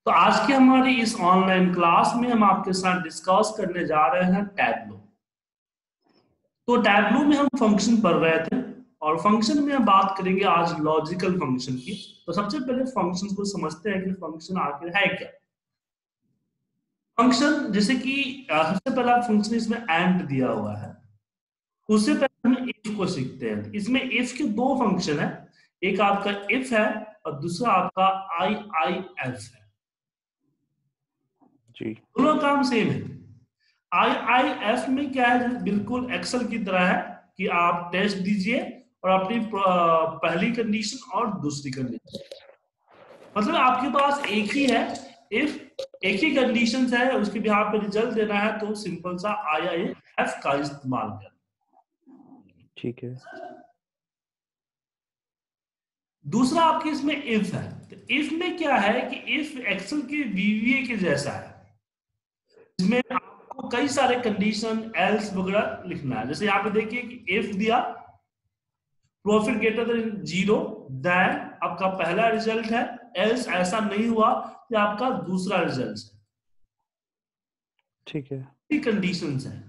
तो आज की हमारी इस ऑनलाइन क्लास में हम आपके साथ डिस्कस करने जा रहे हैं टैबलो। तो टैबलो में हम फंक्शन पढ़ रहे थे और फंक्शन में हम बात करेंगे आज लॉजिकल फंक्शन की। तो सबसे पहले फंक्शन को समझते हैं कि फंक्शन आखिर है क्या। फंक्शन जैसे कि सबसे पहला फंक्शन इसमें एंड दिया हुआ है। उससे पहले हम इफ को सीखते हैं। इसमें इफ के दो फंक्शन है, एक आपका इफ है और दूसरा आपका आई आई एफ है। जी दोनों काम सेम है। आई आई एफ में क्या है, बिल्कुल एक्सेल की तरह है कि आप टेस्ट दीजिए और अपनी पहली कंडीशन और दूसरी कंडीशन, मतलब आपके पास एक ही है इफ, एक ही कंडीशन है, उसके बिहार पे रिजल्ट देना है तो सिंपल सा आई आई एफ का इस्तेमाल कर। ठीक है। दूसरा आपके इसमें इफ है। तो इफ में क्या है कि इफ एक्सेल के वीवीए के जैसा है, इसमें आपको कई सारे कंडीशन एल्स वगैरह लिखना है। जैसे यहाँ पे देखिए कि इफ दिया profit greater than zero, then आपका पहला रिजल्ट है, एल्स ऐसा नहीं हुआ कि आपका दूसरा रिजल्ट है। ठीक है। कंडीशंस है,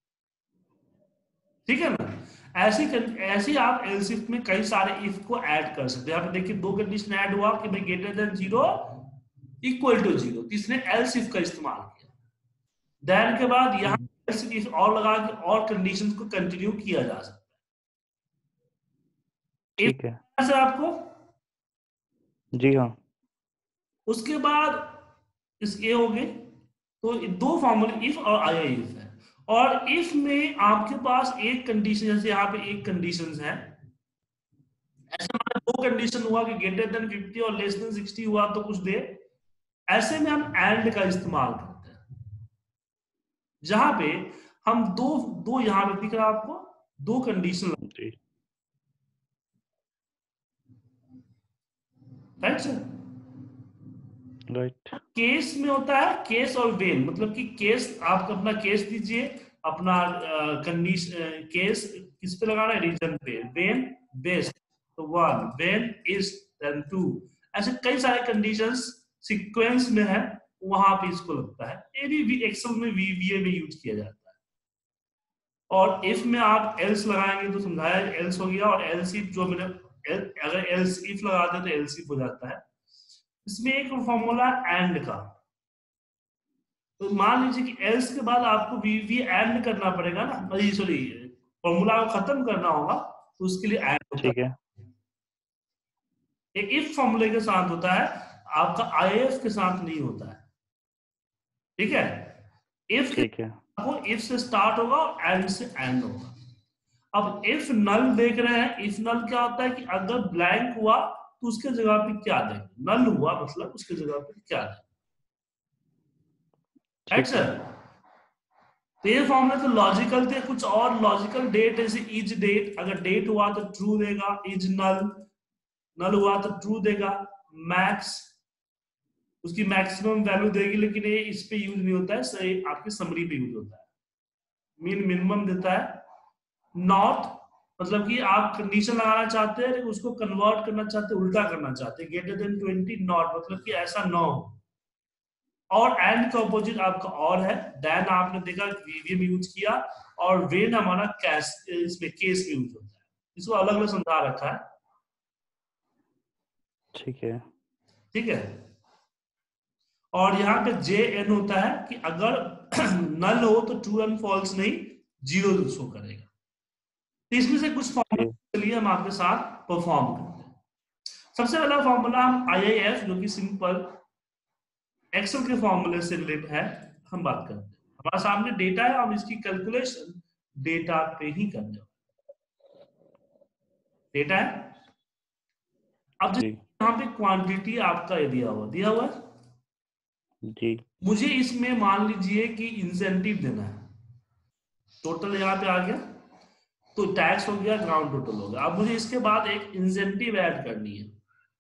ठीक है ना। ऐसी ऐसे आप एल्स इफ में कई सारे इफ को ऐड कर सकते हैं। यहाँ पे देखिए दो कंडीशन ऐड हुआ कि भाई greater than zero equal to zero, तो इसने एल्स इफ का इस्तेमाल किया। देन के बाद यहाँ एल्स इफ और लगा के और कंडीशंस को कंटिन्यू किया जा सकता है। ठीक है। इफ आपको, जी हाँ। उसके बाद इस ए हो गए। तो दो फॉर्मूले इफ और आई इफ है। और इफ में आपके पास एक कंडीशन, जैसे यहाँ पे एक कंडीशन है, ऐसे हमारे दो कंडीशन हुआ कि ग्रेटर देन 50 और लेस देन 60 हुआ तो कुछ दे। ऐसे में हम एंड का इस्तेमाल करते हैं, जहां पे हम दो दो यहां पे दिख रहा है आपको दो कंडीशन, जी राइट सर। राइट। केस में होता है केस और वेन, मतलब कि केस आप अपना केस दीजिए, अपना कंडीशन केस किस पे लगाना है, रीजन पे। वेन बेस्ट तो one, when is then two, ऐसे कई सारे कंडीशंस सीक्वेंस में है, वहां पे इसको लगता है। ये भी एक्सेल में वीवीए में यूज किया जाता है। और इफ में आप एल्स लगाएंगे तो समझाया एल्स हो गया, और एल्स इफ जो मैंने अगर एल्स इफ लगाते तो एल्स इफ हो जाता है। इसमें एक फॉर्मूला एंड का, तो मान लीजिए कि एल्स के बाद आपको वी एंड करना पड़ेगा ना, सॉरी फॉर्मूला को खत्म करना होगा, तो उसके लिए एंड होता ठीक है। है। इफ फॉर्मूले के साथ होता है, आपका आईएफ के साथ नहीं होता है, ठीक है। इफ के ठीक है। आपको इफ से स्टार्ट होगा और एंड से एंड होगा। अब इफ नल देख रहे हैं, इफ नल क्या होता है कि अगर ब्लैंक हुआ तो उसके जगह पे क्या देंगे, नल हुआ मतलब उसके जगह पे क्या देंगे, राइट ठीक है। सर। तो ये फॉर्मूला तो लॉजिकल थे, कुछ और लॉजिकल डेट जैसे इज डेट, अगर डेट हुआ तो ट्रू देगा, इज नल, नल हुआ तो ट्रू देगा, मैक्स उसकी मैक्सिमम वैल्यू देगी, लेकिन ये इस पे यूज नहीं होता है, सही आपकी समरी पे यूज होता है। मीन मिनिमम देता है। नॉट मतलब कि आप कंडीशन लगाना चाहते हैं लेकिन उसको कन्वर्ट करना चाहते हैं, उल्टा करना चाहते हैं, ग्रेटर देन 20 नॉट मतलब कि ऐसा ना हो। और एंड का अपोजिट आपका और है, देन आपने देखा वीवीए में यूज किया, और वेन हमारा कैश इसमें केस में यूज होता है। इसको अलग अलग समझा रखा है, ठीक है। ठीक है। और यहाँ पे जे एन होता है कि अगर नल हो तो ट्रू एंड फॉल्स नहीं, जीरो शो करेगा। तो इसमें से कुछ ठीक। फॉर्मूला चलिए हम आपके साथ परफॉर्म करते हैं। सबसे पहला फॉर्मूला हम आईआईएफ, जो कि सिंपल एक्सेल के फॉर्मूले से रिलेटेड है, हम बात करते हैं। हमारे सामने डेटा है, हम इसकी कैलकुलेशन डेटा पे ही करने वाले। डेटा है, अब जी यहाँ पे क्वांटिटी आपका ये दिया हुआ है। जी। मुझे इसमें मान लीजिए कि इंसेंटिव देना है, टोटल यहाँ पे आ गया, तो टैक्स हो गया, ग्राउंड टोटल हो गया। अब मुझे इसके बाद एक इंसेंटिव ऐड करनी है।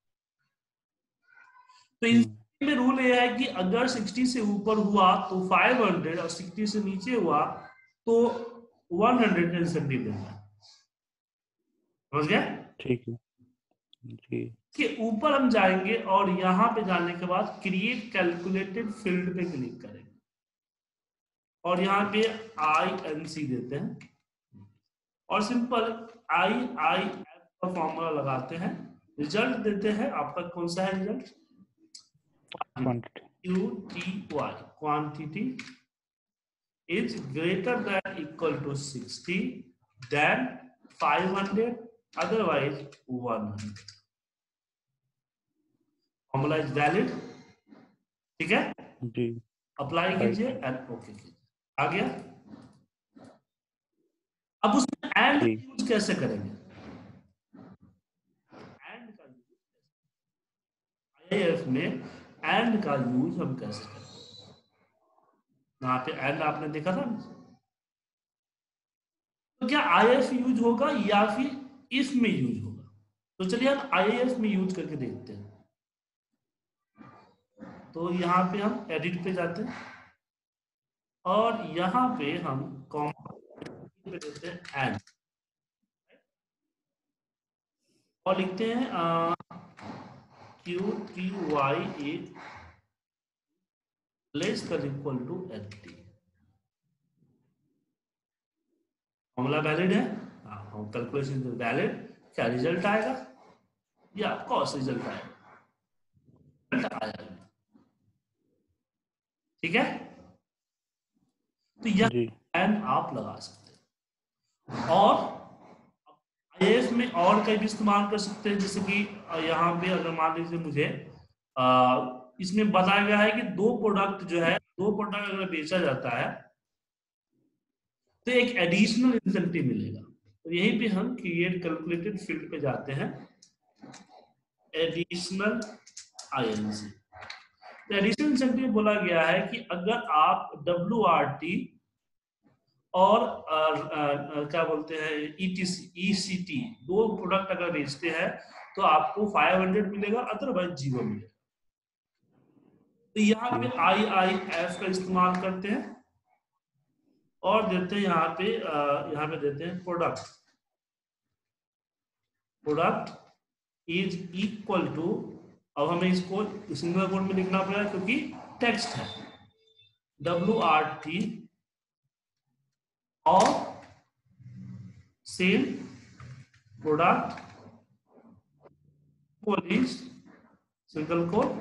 तो इंसेंटिव में रूल ये है कि अगर 60 से ऊपर हुआ तो 500, और 60 से नीचे हुआ तो 100 का इंसेंटिव देना है। समझ गया? ठीक है। जी के ऊपर हम जाएंगे और यहाँ पे जाने के बाद क्रिएट कैलकुलेटेड फील्ड पे क्लिक करेंगे और यहाँ पे INC देते हैं और सिंपल IIF का फॉर्मूला लगाते हैं, रिजल्ट देते हैं। आपका कौन सा है result? Quantity. QTY, quantity is greater than equal to 60 than 500, otherwise 100. Formula is valid, ठीक है? जी। अप्लाई कीजिए एंड ओके कीजिए, आ गया। अब उसमें एंड यूज कैसे करेंगे? एंड का यूज IIF में एंड का यूज हम कैसे करेंगे? यहाँ पे एंड आपने देखा था ना, तो क्या IIF यूज होगा या फिर इफ में यूज होगा? तो चलिए हम IIF में यूज करके देखते हैं। तो यहाँ पे हम एडिट पे जाते हैं और यहाँ पे हम कॉमा पे देते हैं एंड और लिखते हैं QTY is less than equal to 80। Formula valid है, कैलकुलेशन वैलिड। क्या रिजल्ट आएगा? या ऑफकोर्स रिजल्ट आएगा, ठीक है? तो यह एंड आप लगा सकते हैं और IIF में और कई भी इस्तेमाल कर सकते हैं। जैसे कि यहाँ पे अगर मान लीजिए मुझे इसमें बताया गया है कि दो प्रोडक्ट अगर बेचा जाता है तो एक एडिशनल इंसेंटिव मिलेगा। तो यहीं पे हम क्रिएट कैलकुलेटेड फील्ड पे जाते हैं, एडिशनल INC। तो एडिशनल इंसेंटिव बोला गया है कि अगर आप WRT और क्या बोलते हैं ECT दो प्रोडक्ट अगर बेचते हैं तो आपको 500 मिलेगा, अदरवाइज 0 मिलेगा। तो यहाँ पे IIF का इस्तेमाल करते हैं और देते हैं यहाँ पे देते हैं प्रोडक्ट इज इक्वल टू, अब हमें इसको सिंगल कोट में लिखना पड़ेगा क्योंकि टेक्स्ट है, WRT और same product police single quote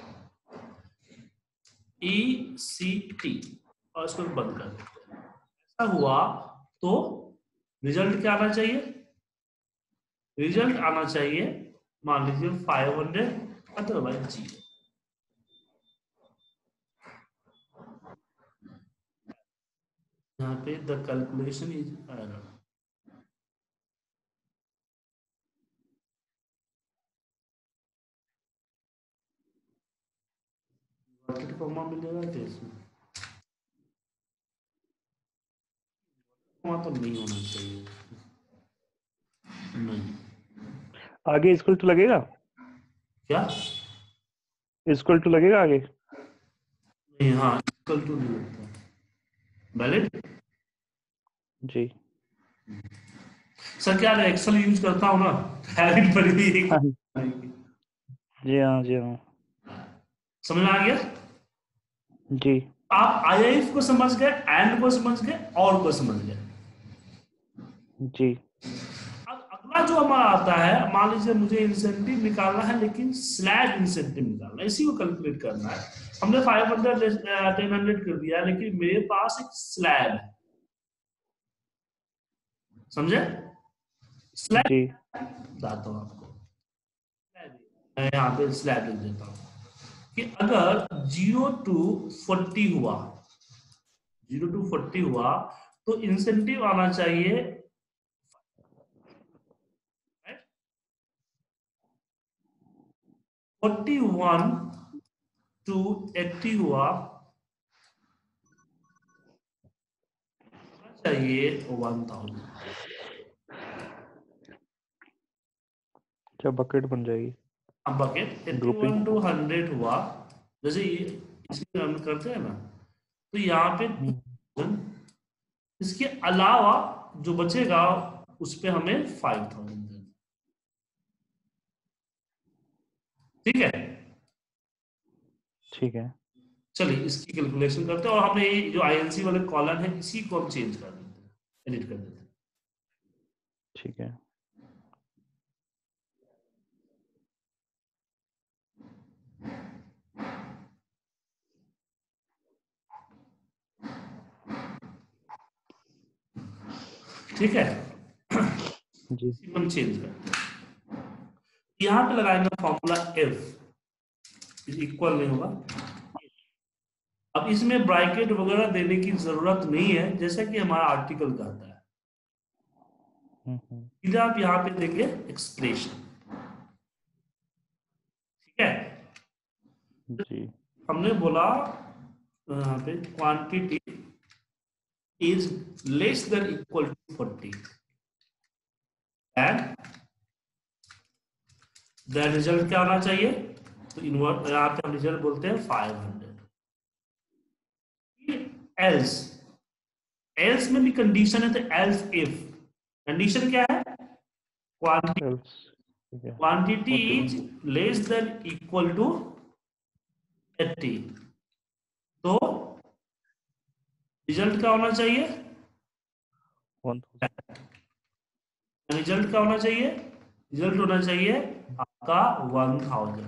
ECT और इसको बंद कर देते हैं। ऐसा हुआ तो रिजल्ट क्या आना चाहिए? रिजल्ट आना चाहिए मान लीजिए 500, अदरवाइज 0। यहाँ पे the calculation is error. Comma मिलेगा तो इसमें कॉमा तो नहीं होना चाहिए, नहीं। आगे इक्वल टू लगेगा क्या? इक्वल टू लगेगा आगे? नहीं, हाँ इक्वल टू नहीं होता, वैलिड। जी सर क्या एक्सेल यूज करता हूँ ना, हैबिट पड़ी हुई है। जी हाँ, जी हाँ, समझ में आ गया? जी। आप IIF को समझ गए, एंड को समझ गए और को समझ गए। जी। अब अगला जो हमारा आता है, मान लीजिए मुझे इंसेंटिव निकालना है लेकिन स्लैब इंसेंटिव निकालना है, इसी को कैलकुलेट करना है। हमने 500 1000 कर दिया लेकिन मेरे पास एक स्लैब है, समझे? स्लैब बताता हूं आपको, मैं यहाँ पे स्लैब लिख देता हूँ कि अगर 0 to 40 हुआ, 0 to 40 हुआ तो इंसेंटिव आना चाहिए 41 to 80 हुआ चाहिए 1000। क्या बकेट बन जाएगी? अब बकेट 81 to 100 हुआ, जैसे इसमें हम करते हैं ना, तो यहाँ पे इसके अलावा जो बचेगा उस पे हमें 5000 देना। ठीक है, ठीक है, चलिए इसकी कैलकुलेशन करते हैं और हमने ये जो आईएनसी वाले कॉलम है इसी को हम चेंज कर देते हैं, एडिट कर देते हैं। ठीक है, ठीक है, जी, इसी को हम चेंज करते हैं। यहाँ पे लगाएंगे फॉर्मूला एफ इक्वल नहीं होगा। अब इसमें ब्रैकेट वगैरह देने की जरूरत नहीं है, जैसा कि हमारा आर्टिकल कहता है। सीधे आप यहाँ पे देंगे एक्सप्रेशन, ठीक है। जी, हमने बोला यहाँ पे quantity is less than equal to 40 and the result क्या होना चाहिए, तो इनवर्ट यहाँ पे हम रिजल्ट बोलते हैं 500। एल्स, एल्स में भी कंडीशन है, तो एल्स इफ कंडीशन क्या है, else, ठीक है, quantity 41, is less than equal to 80, तो रिजल्ट क्या होना चाहिए, 1000, रिजल्ट क्या होना चाहिए, रिजल्ट होना चाहिए आपका 1000,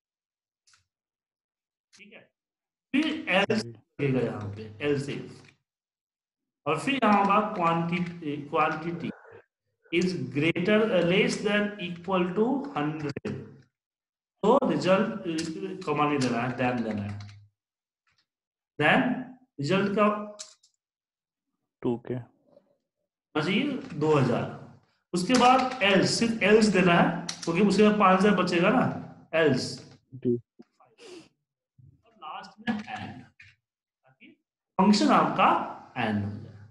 ठीक है। फिर एल्स जी, लगेगा यहाँ पे, एल्स इफ, और फिर यहाँ होगा quantity, quantity is greater less than equal to 100, तो रिजल्ट कमा नहीं देना है, देन देना है, देन रिजल्ट का 2K, चाहिए 2000। उसके बाद एल्स, सिर्फ एल्स देना है क्योंकि उसके बाद 5000 बचेगा ना, एल्स, जी, और लास्ट में एंड, ताकि फंक्शन आपका एंड हो जाए,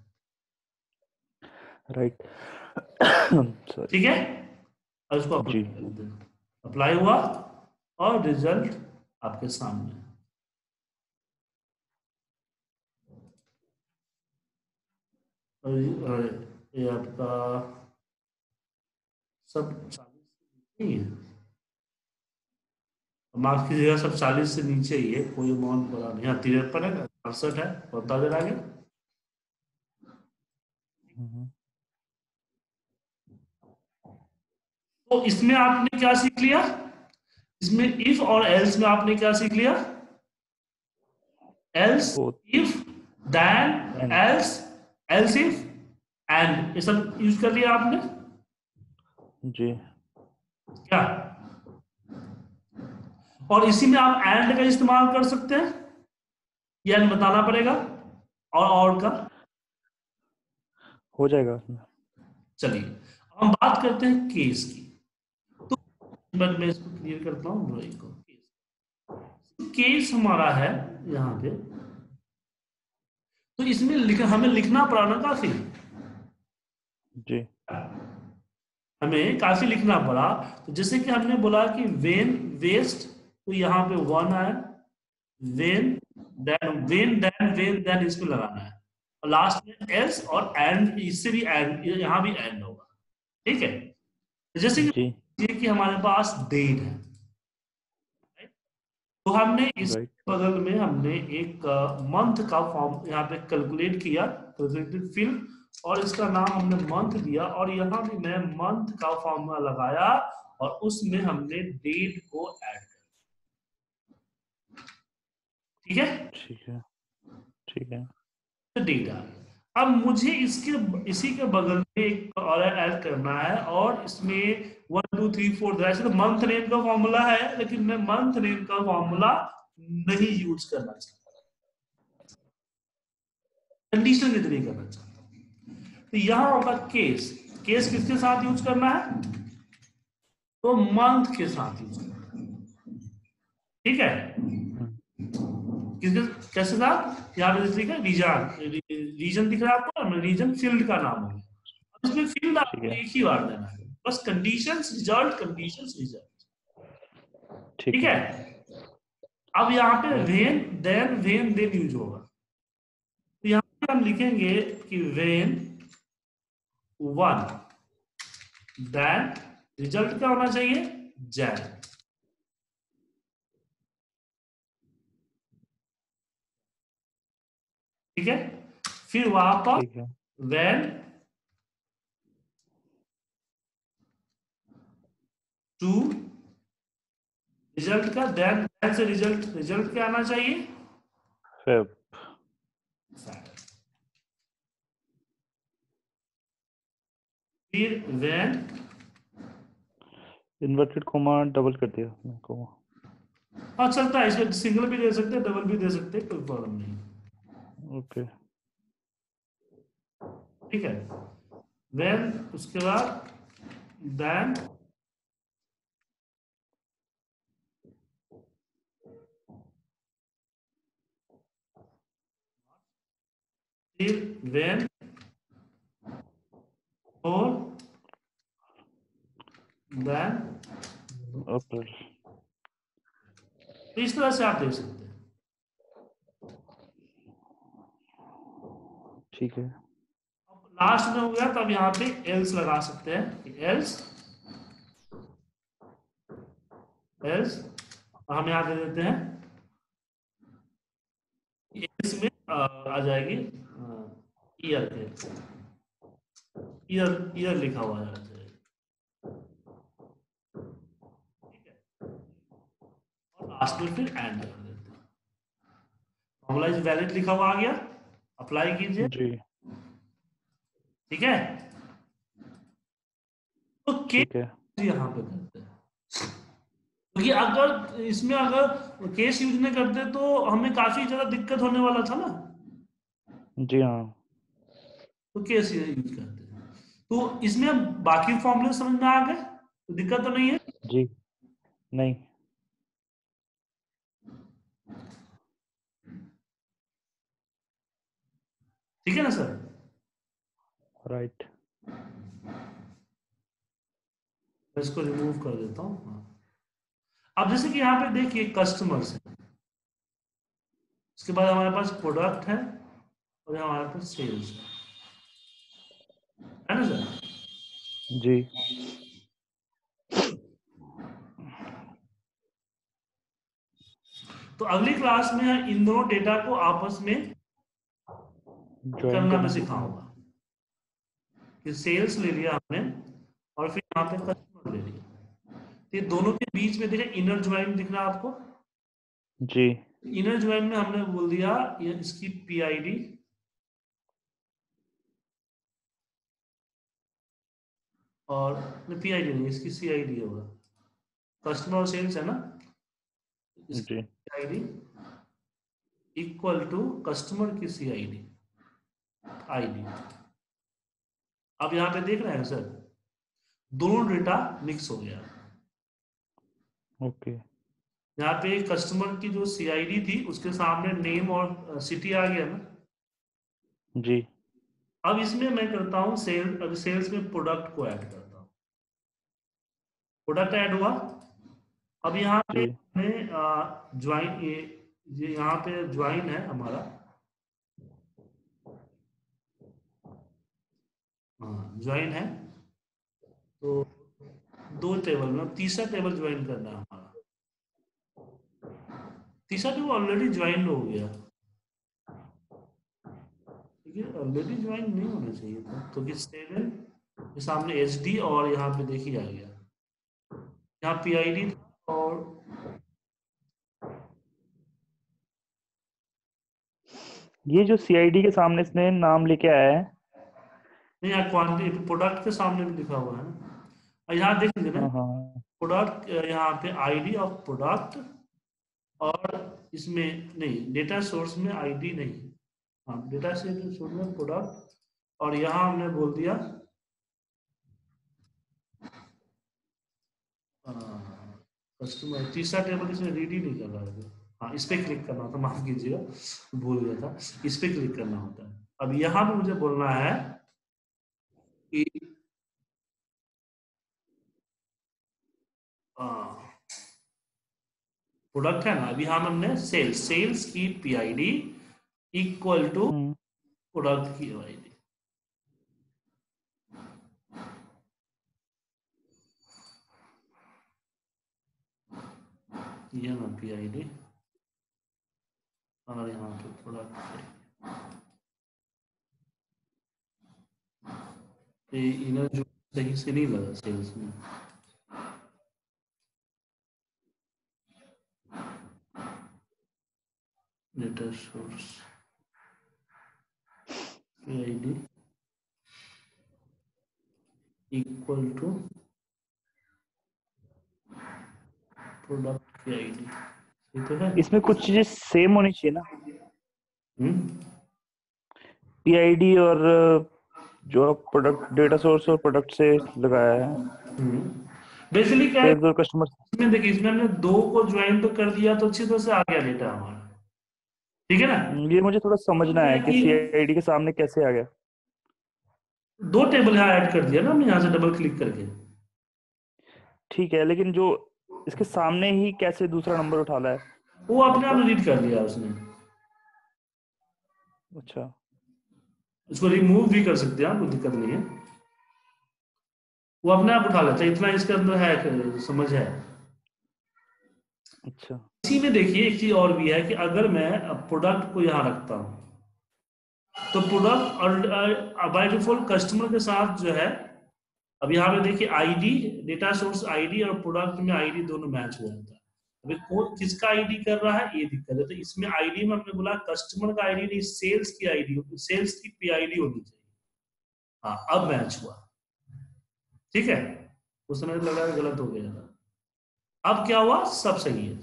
राइट, सॉरी, ठीक है। और इसको जी, अप्लाई कर देना, अप्लाई हुआ और रिजल्ट आपके सामने है। और ये आपका सब 40 नहीं है, मार्क्स की जगह सब 40 से नीचे ही है, कोई अमाउंट बड़ा नहीं, यहाँ 53 है, 68 है, बता दे आगे। तो इसमें आपने क्या सीख लिया, इसमें इफ और एल्स में आपने क्या सीख लिया, else, both, if, then, and else, else if, and, ये सब यूज कर लिया आपने जी, क्या, और इसी में आप एंड का इस्तेमाल कर सकते हैं या बताना पड़ेगा, और का, हो जाएगा उसमें, चलिए अब हम बात करते हैं केस की। तो मैं इसको क्लियर करता हूँ ड्राइंग को, केस हमारा है यहाँ पे, तो इसमें हमें लिखना पड़ा ना काफी, जी, हमें काफी लिखना पड़ा। तो जैसे कि हमने बोला कि वेन वेस्ट, तो यहाँ पे 1 है, वेन देन इसमें लगाना है, और लास्ट में एल्स और एंड, इससे भी एंड, यहाँ भी एंड होगा, ठीक है। तो जैसे जी, कि हमारे पास डेट है, तो हमने इस राइट, बगल में हमने एक मंथ का फॉर्म यहाँ पे कैलकुलेट किया, कैलकुलेटेड फिल, और इसका नाम हमने मंथ दिया, और यहाँ भी मैं मंथ का फॉर्मूला लगाया और उसमें हमने डेट को ऐड कर, ठीक है, ठीक है, ठीक है, तो डेट आ गया। अब मुझे इसके इसी के बगल में एक और ऐड करना है, और इसमें 1 2 3 4 ऐसे तो मंथ नेम का फॉर्मूला है, लेकिन मैं मंथ नेम का फॉर्मूला नहीं यूज करना चाहता, कंडीशन के जरिए करना चाहता हूं। तो यहां होगा केस, केस किसके साथ यूज करना है, तो मंथ के साथ यूज करना है, ठीक है। किसके कैसे साथ, यहाँ पे लिखा रीजन, रीजन दिख रहा है आपको, रीजन फील्ड का नाम है, इसमें फील्ड ठीक आपको है, एक ही बार देना है, बस कंडीशंस रिजल्ट, कंडीशंस रिजल्ट, ठीक ठीक है, है। अब यहाँ पे राइट, वेन देन यूज होगा, तो यहाँ पे हम लिखेंगे कि वेन 1 देन रिजल्ट क्या होना चाहिए, जैन, ठीक है, फिर वापस ठीक है। when टू रिजल्ट का, देन से रिजल्ट क्या आना चाहिए, फेब। फिर when, इन्वर्टेड कोमा डबल कर दिया कोमा। हाँ चलता है, इसमें सिंगल भी दे सकते हैं, डबल भी दे सकते हैं, कोई प्रॉब्लम नहीं। ओके। ठीक है, when उसके बाद then फिर when और then, अप्रैल। तो इस तरह से आप देख सकते हैं। ठीक है। लास्ट में हो गया तो अब यहाँ पे एल्स लगा सकते हैं, एल्स एल्स हम यहाँ दे देते हैं, एल्स में आ जाएगी ईयर के, ईयर लिखा हुआ है, ठीक है, और लास्ट में फिर एंड कर देते हैं। नॉर्मलाइज वैलिड लिखा हुआ आ गया, अप्लाई कीजिए, जी। ठीक है। तो ठीक है। केस यहाँ पे करते हैं, क्योंकि अगर इसमें अगर केस यूज नहीं करते तो हमें काफी ज्यादा दिक्कत होने वाला था ना, जी हाँ। तो केस यूज करते हैं। तो इसमें बाकी फॉर्मूले समझ में आ गए, तो दिक्कत तो नहीं है। जी नहीं। ठीक है ना सर, राइट। मैं इसको रिमूव कर देता हूँ। हाँ। अब जैसे कि यहाँ पे देखिए कस्टमर्स है, उसके बाद हमारे पास प्रोडक्ट है, और हमारे पास सेल्स है ना सर। जी। तो अगली क्लास में इन दोनों डेटा को आपस में ज्वाइन करना मैं करना सीखेंगे। सिखाऊंगा, कि सेल्स ले लिया हमने और फिर यहाँ पे कस्टमर ले लिया, तो ये दोनों के बीच में देखिए इनर ज्वाइन दिख रहा है आपको। जी। इनर ज्वाइन में हमने बोल दिया ये इसकी पीआईडी, और पीआईडी नहीं, इसकी सीआईडी होगा, कस्टमर और सेल्स है ना, इसकी जी। सीआईडी इक्वल टू कस्टमर की सीआईडी आईडी। अब यहाँ पे देख रहे हैं सर, दोनों डेटा मिक्स हो गया। ओके। यहाँ पे कस्टमर की जो सीआईडी थी उसके सामने नेम और सिटी आ गया ना। जी। अब इसमें मैं करता हूँ सेल्स, अब सेल्स में प्रोडक्ट को ऐड करता हूँ, प्रोडक्ट ऐड हुआ। अब यहाँ पे जी। हमें ज्वाइन, ये यहाँ पे ज्वाइन है हमारा, हाँ ज्वाइन है, तो दो टेबल में तीसरा टेबल ज्वाइन करना है हमारा, तीसरा टेबल ऑलरेडी ज्वाइन हो गया, ठीक है, ऑलरेडी ज्वाइन नहीं होना चाहिए था, तो कि 7 के सामने एच डी और यहाँ पे देखिए आ गया, यहाँ पी आई डी और ये जो सीआईडी के सामने इसने नाम लेके आया है। नहीं, यहाँ क्वांटिटी प्रोडक्ट के सामने भी लिखा हुआ है ना, और यहाँ देख लीजिए ना, हाँ हाँ। प्रोडक्ट यहाँ पे आईडी ऑफ प्रोडक्ट, और इसमें नहीं, डेटा सोर्स में आईडी नहीं, हाँ डेटा सोर्स में प्रोडक्ट, और यहाँ हमने बोल दिया कस्टमर, तीसरा टेबल इसमें रीड ही नहीं कर रहा है, हाँ इस पे क्लिक करना होता, माफ कीजिएगा भूल गया था, इस पे क्लिक करना होता है। अब यहाँ पे मुझे बोलना है कि प्रोडक्ट है ना, अभी हम हमने सेल्स की PID equal to hmm. Product की आईडी, ये ना पीआईडी, और यहाँ पे प्रोडक्ट ये इनर जो सही से नहीं लगा सेल्स में। Data source ID equal to product की आईडी, ये तो है। इसमें कुछ चीजें सेम होनी चाहिए ना, पीआईडी और जो आप प्रोडक्ट डेटा सोर्स और प्रोडक्ट से लगाया है बेसिकली क्या है सेल्स और कस्टमर। इसमें, देखिए इसमें हमने दो को ज्वाइन तो कर दिया तो अच्छी तरह से आ गया डेटा हमारा, ठीक है ना। ये मुझे थोड़ा समझना है कि कि सीआईडी के सामने कैसे आ गया। दो टेबल यहाँ ऐड कर दिया ना हमने, यहाँ से डबल क्लिक करके। ठीक है, लेकिन जो इसके सामने ही कैसे दूसरा नंबर उठाना है? वो अपने आप मतलब रीड कर लिया उसने। अच्छा, इसको रिमूव भी कर सकते हैं आप, कोई दिक्कत नहीं है, वो अपने आप उठा लेता है, इतना इसके अंदर है, समझ है। अच्छा, इसी में देखिए एक चीज और भी है कि अगर मैं प्रोडक्ट को यहाँ रखता हूँ तो प्रोडक्ट और बाय डिफॉल्ट कस्टमर के साथ जो है, अब यहाँ पे देखिए आईडी, डेटा सोर्स आईडी और प्रोडक्ट में आईडी दोनों मैच हो जाता है। अभी कौन किसका आईडी कर रहा है ये दिक्कत है, तो इसमें आईडी में हमने बोला कस्टमर का आईडी नहीं, सेल्स की आईडी, सेल्स की पीआईडी होनी चाहिए। हाँ अब मैच हुआ, ठीक है। उस समय लगा गलत हो गया था, अब क्या हुआ, सब सही है,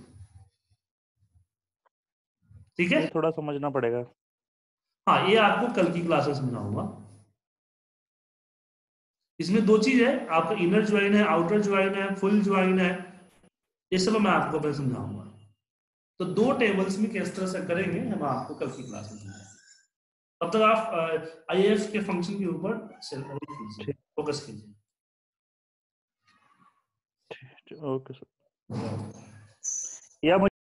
ठीक है। ये थोड़ा समझना पड़ेगा। हाँ ये आपको कल की क्लासेस में समझाऊंगा। इसमें दो चीज है, आपका इनर ज्वाइन है, आउटर ज्वाइन है, फुल ज्वाइन है, ये सब मैं आपको मैं समझाऊंगा। तो दो टेबल्स में किस तरह से करेंगे हम आपको कल की क्लास में समझाएंगे। तब तक आप आईएएफ के फंक्शन के ऊपर कीजिए, ठीक, फोकस कीजिए। Okay sir. या मुझे